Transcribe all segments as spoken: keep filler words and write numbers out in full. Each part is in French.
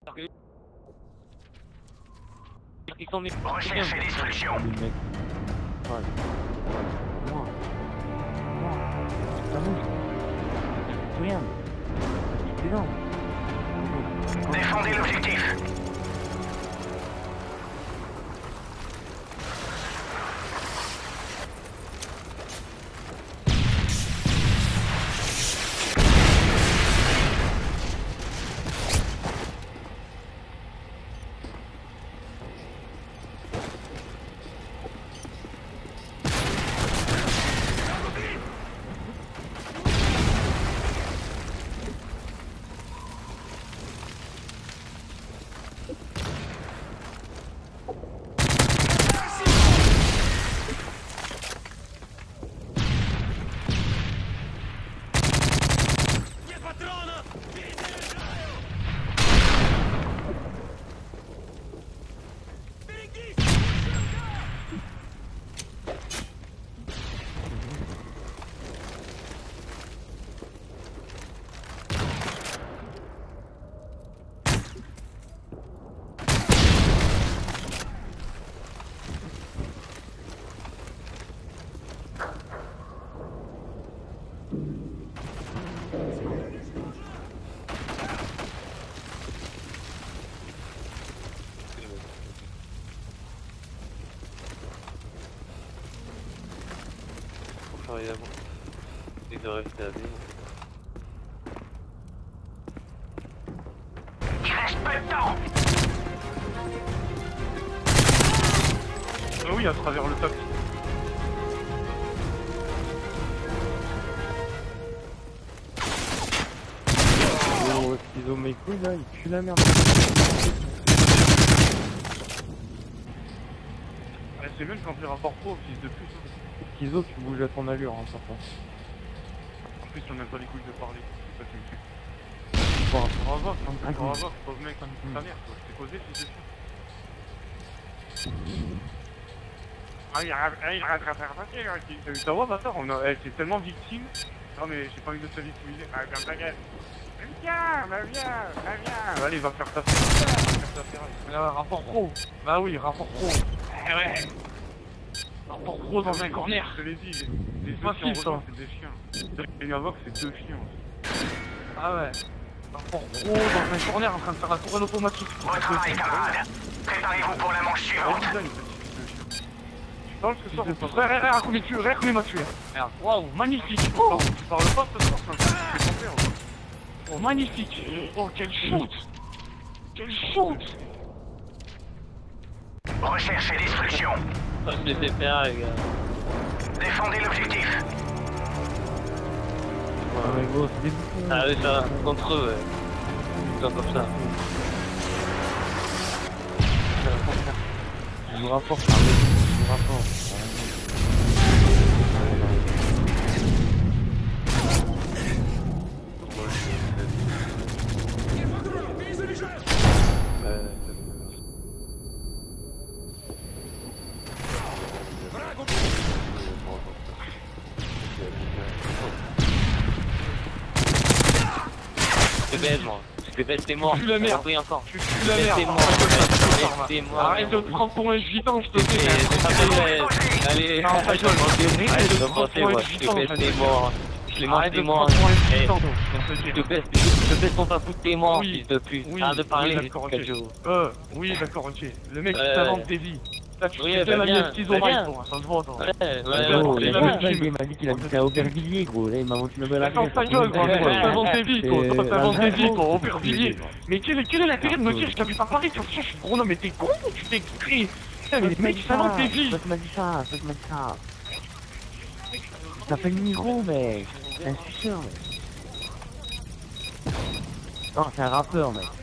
Recherche et destruction. Moi. Moi. Ça bouge. Rien. C'est non. Défendez l'objectif. Évidemment. Il doit rester à vivre. Il reste peu de temps. Ah oui, à travers le taxi. Oh, Schizo mes couilles là, il pue la merde. Ah, c'est même quand tu rapportes trop, fils de pute. Schizo, tu bouges à ton allure, hein, parfois. En plus, on n'a pas les couilles de parler. C'est ça qui me tue. Bon, Au revoir, un au coup. revoir, pauvre mec, ta mère, toi. Je t'ai posé, fils de pute. Ah, il rate, il rate, rate, rate, rate. T'as vu ta voix, bâtard? On a, eh, c'est tellement victime. Non, mais j'ai pas envie de te victimiser. Ah, viens, ta gueule. Viens, bah viens, bah viens. Allez, va faire ta ferraille. Ah, rapport pro. Bah oui, rapport pro. Eh ouais. Rapport pro dans un corner. Je te l'ai dit, les deux chiens rejoints, c'est des chiens. Les Avoc, c'est deux chiens. Ah ouais. Rapport pro dans un corner en train de faire la tourelle automatique. Bon travail, camarades. Préparez-vous pour la manche suivante. Tu parles ce soir ou pas? Regarde, regarde combien tu regarde combien il m'a tué. Regarde, waouh, magnifique. Oh, tu parles pas ce soir, ça me fait penser. Oh, magnifique. Oh, quel shoot. Quel shoot. Recherche et destruction. Oh, je les fais faire, les gars. Défendez l'objectif. Ah mais gros, c'est des boutons. Ah oui, ça va. Contre eux, ouais. Putain, comme ça. Je vous rapporte, je vous rapporte. Je te baise, moi. Je te baise, t'es mort. Tu la merde. Oui, encore. Tu pues la merde. T'es mort. T'es mort. Arrête de te prendre pour un gitan, je te dis. Allez, Non, ta gueule. arrête de me penser, moi. Je te baise, t'es mort. Je les mange, Arrête de t'es te mort. prendre pour un Eh, gitan. Je te baisse, je te baisse ton papou, t'es mort, Oui. fils de pute. Oui, Arrête de parler, oui, d'accord, ok. Kajo. Euh, oui, d'accord, ok. Le mec qui Euh, t'invente des vies. Là, tu oui, fais bah la bien, mienne Schizo bah Mike, bien. toi. Ça se voit, toi. Ouais, ouais, Gros, ouais, il il a ouais. même dit- m'a dit qu'il habitait à Aubervilliers, gros. Là, il m'a vendu une nouvelle Attends, adresse. ta gueule, gros. Ouais, Toi, ouais, t'inventes des vies, toi. C'est Toi, t'inventes la des vies, vraie toi. chose. Aubervilliers. Mais quel est, quel est l'intérêt de me dire que je t'habite à Paris? Tu vois, je suis gros, non, mais t'es con ou tu t'exprimes? Putain, mais les mecs, ils s'inventent des vies. Ça m'a dit ça, ça m'a dit ça. Ça fait le micro, mec. C'est un suceur, mec. Non, c'est un rappeur, mec.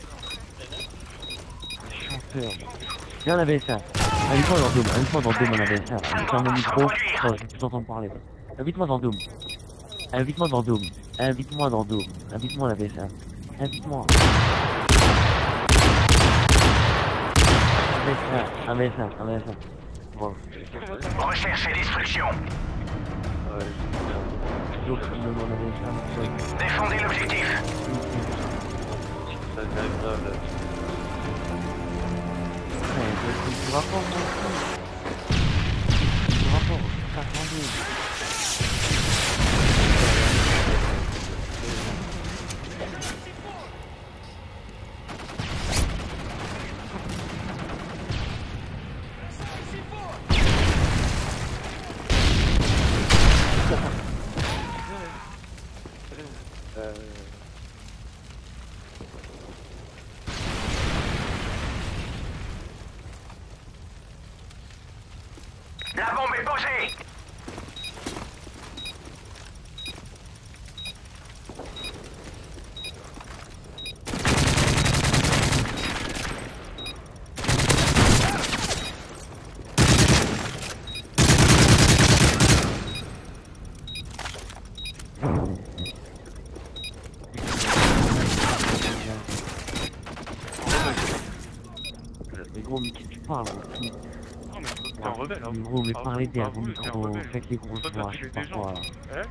Un chanteur, mec. Viens, on avait ça. Invite-moi dans Doom, invite-moi dans Doom, on avait ça. Invite-moi mon micro. Oh, je vais plus entendre parler. Invite-moi dans Doom. Invite-moi dans Doom. Invite-moi dans Doom. Invite-moi, on avait ça. Invite-moi. Avec ça, avec ça, avec ça. Bon. Recherche et destruction. Ouais, Toujours qui me demande avec ça. Défendez l'objectif. ça c'est agréable. Ouais, c'est du rapport, mon fou. Du rapport, ça attendez. Euh... La bombe est posée. Mais gros, mais qu'est-ce que tu parles, gros? Non, mais t'es un rebelle, hein. Mais gros, mais Ah, parlez vous, derrière ah, vos vous, t'es un micros, rebelle. faites les grosses Toi, t'as voix, je tué sais pas des gens. quoi, là. Hein?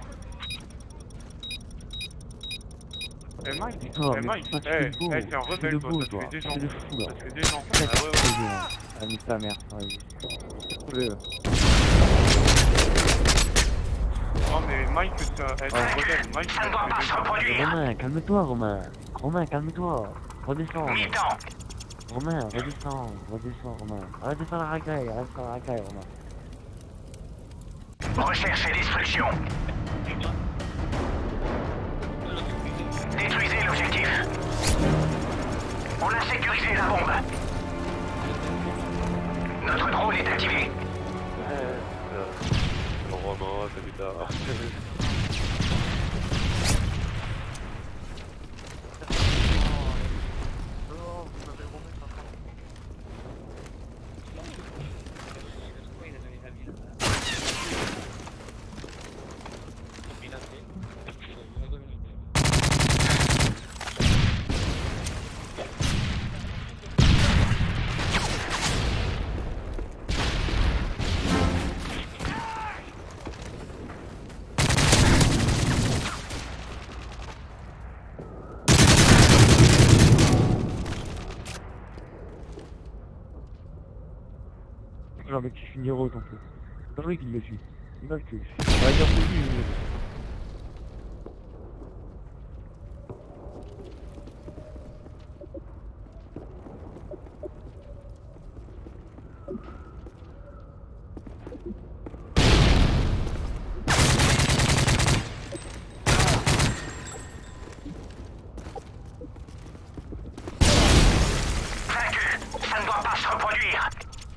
Eh Mike, Toi, eh mais Mike, pourquoi tu eh, fais le beau? eh, t'es un Tu fais rebelle, le toi, beau, t'as toi. tué des Tu gens. fais le fou, là. T'as tué des gens. T'as Ah ouais, ouais. tué des gens. Ah, nique ta mère, vas-y. Coulez-le. Non, mais Mike, c'est un eh, t'es un rebelle. Mike, Ça ne doit t'as pas tué se des gens. reproduire. Romain, calme-toi, Romain. Romain, calme-toi. Redescends, Romain. Mi-temps. Romain, redescends, redescends, Romain. Arrête de faire la racaille, arrête de faire la racaille, Romain. Recherche et destruction. Détruisez l'objectif. On a sécurisé la bombe. Notre drone est activé. Le roman, ça putain. Non, mais tu suis Nero, ton peu. C'est vrai qu'il le suit. Il va le tuer. On va dire que lui, il le suit. Vaincu. Ça ne doit pas se reproduire.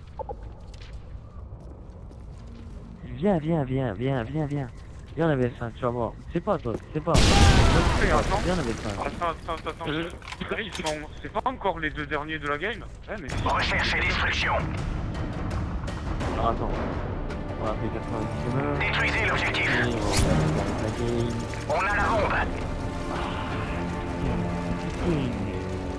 Viens, viens, viens, viens, viens, viens. Viens, on avait ça, tu vas voir. C'est pas toi, c'est pas. Fais, attends. Viens, on avait ça. Attends, attends, attends. Euh. Là, ils sont... C'est pas encore les deux derniers de la game? Ouais, mais si. Recherche et destruction. Alors, attends. On va faire quatre-vingt-dix-neuf. Détruisez l'objectif. Et on va faire la game. On a la bombe. Et-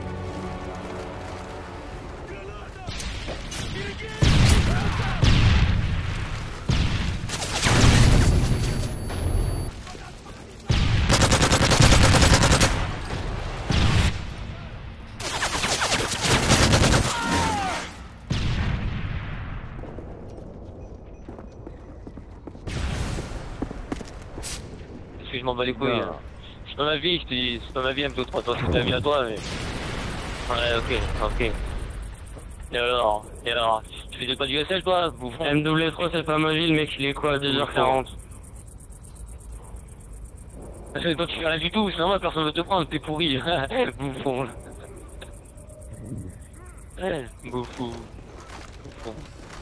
Parce que je m'en bats les couilles. Non. hein. C'est pas ma vie, je te dis, c'est pas ma vie, M P trois, toi, c'est ta vie à toi, mais... Ouais, ok, ok. Et alors, et alors, tu faisais pas du S L, toi, bouffon? M W trois c'est pas ma vie, le mec il est quoi à deux heures quarante? Parce que toi, tu fais rien du tout, c'est normal, personne veut te prendre, t'es pourri. Bouffon. Ouais, bouffon. Bouffon.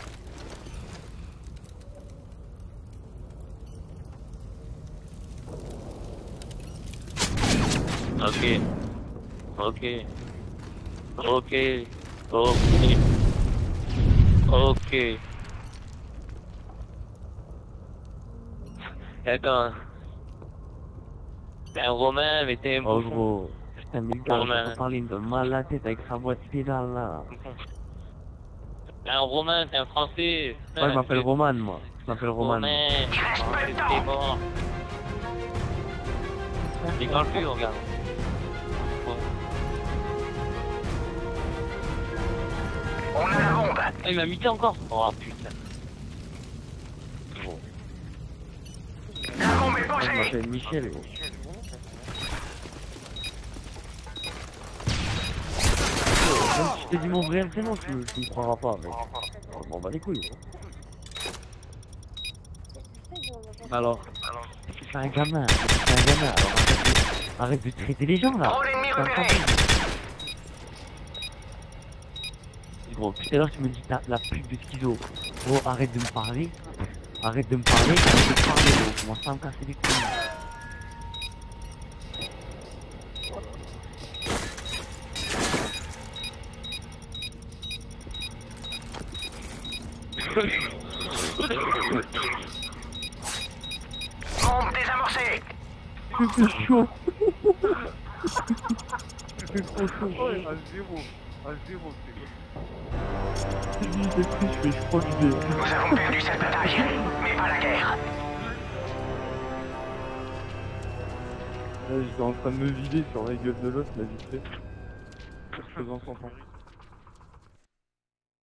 Ok. Ok. Ok. Ok. Ok. Attends. T'es un Romain, mais t'es un Oh bouffon. gros, putain mais le gars, Romain. on parler de mal la tête avec sa voix de pédale là. T'es un Romain, t'es un Français. Moi je m'appelle Roman moi, je m'appelle Roman. Romain. Il reste Oh, peu de c'est temps. bon. Il parle plus, regarde. Bon. Ah, il m'a muté encore. Oh putain. Bon. La bombe est Moi, je posée. m'appelle Michel, gros. Même si je te dis mon vrai prénom, tu, me- tu me croiras pas, mec. Je m'en bats les couilles, gros. Alors, c'est un gamin, c'est un gamin, alors arrête de, arrête de traiter les gens, là. Drôle ennemi C'est un repéré. camping. Gros, tout à l'heure, tu me dis t'as la pute de schizo. Gros, arrête de me parler. Arrête de me parler, arrête de me parler, gros. Commence pas à me casser les couilles. Bombe désamorcée. C'est chaud. C'est trop chaud. Ouais, à zéro. À zéro, c'est Je dis des trucs, je fais, je crois que je vais. Nous avons perdu cette bataille, mais pas la guerre. Là, j'étais en train de me vider sur la gueule de l'autre, là, vite fait. Je faisant son temps.